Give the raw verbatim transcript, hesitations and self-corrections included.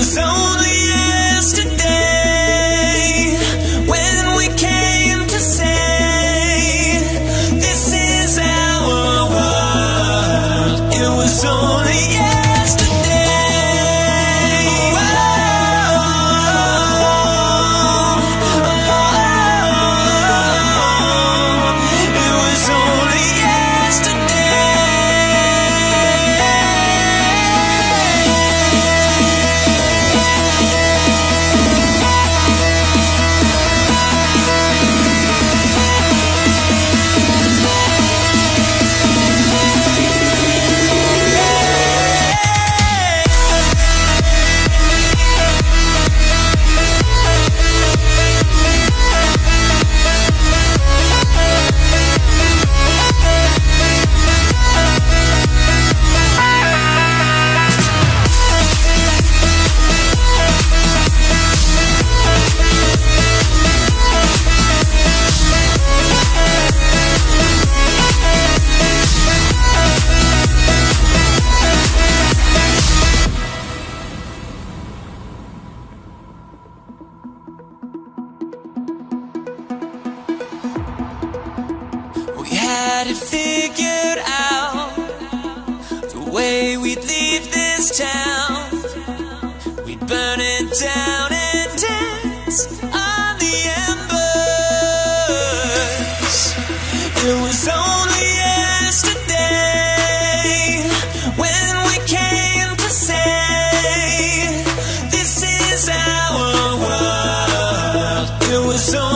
was only yesterday when we came to say this is our world. It was only had it figured out, the way we'd leave this town. We'd burn it down and dance on the embers. It was only yesterday when we came to say this is our world. It was only